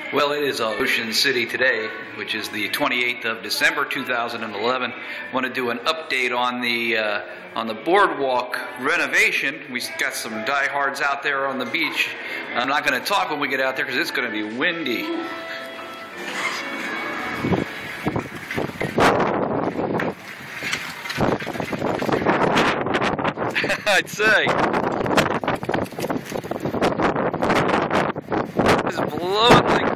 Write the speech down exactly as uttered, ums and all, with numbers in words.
Well, it is Ocean City today, which is the twenty-eighth of December two thousand eleven. I want to do an update on the uh, on the boardwalk renovation. We got some diehards out there on the beach. I'm not going to talk when we get out there because it's going to be windy. I'd say. It's blowing like